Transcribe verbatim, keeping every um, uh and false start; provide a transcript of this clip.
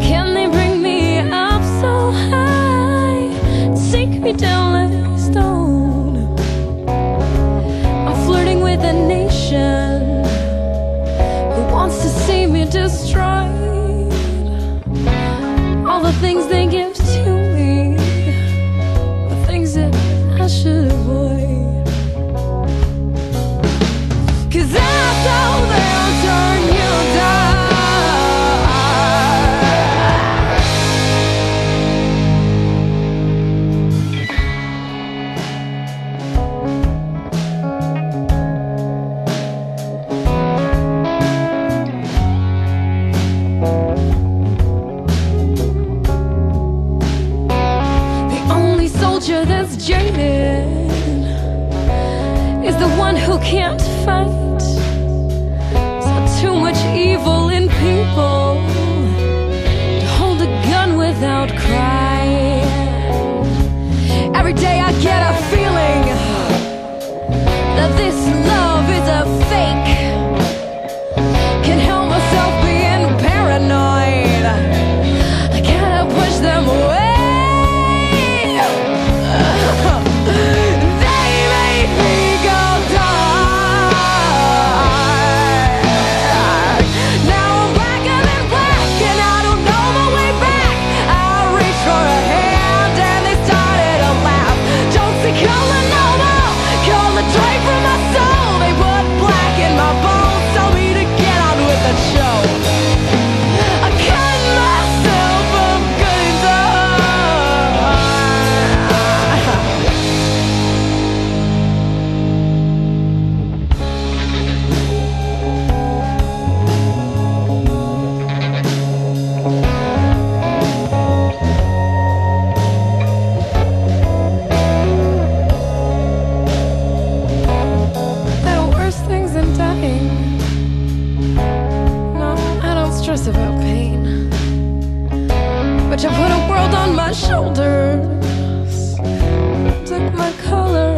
Can they bring me up so high, sink me down like stone? I'm flirting with a nation who wants to see me destroyed. All the things they give to me, the things that I should avoid. 'Cause I know they'll turn you down. That's jaded is the one who can't fight. Saw too much evil in people to hold a gun without crying. Every day I get a feeling that this love is a fake. Can't help myself being paranoid. I gotta push them away. About pain, but you put a world on my shoulders, took my color